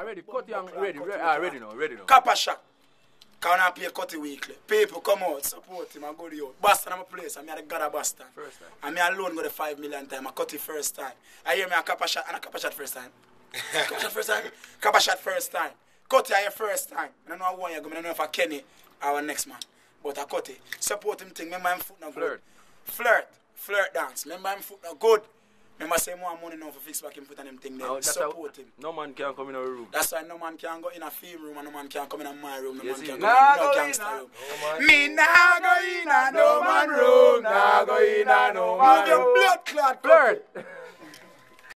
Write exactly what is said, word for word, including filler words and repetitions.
Already, cut young, ready, ready, ah, ready now, ready now. Kappa shot. Can I pay Cutty weekly? People come out, support him, and go to you. Boston, I'm a place. I'm a god of Boston. First time. I'm alone go the five million time. I cut it first time. I hear me a Kappa shot and a Kappa shot first time. Kappa shot first time. Kappa shot first time. Cutty are your first time. I don't know how one you go. I don't know if I Kenny our next man. But I cut it. Support him thing. Remember him foot now good. Flirt. Flirt. Flirt dance. Remember him foot now good. Remember say more money now for fix back him foot and him thing there. No, support him. No man can come in our room. That's why no man can go in a film room and no man can come in my room. No Yes, man can he- go Nah, in no go gangster in, room. nah. No, Me nah go in a no man room. Nah go in a no man room. Move your blood clot. Flirt.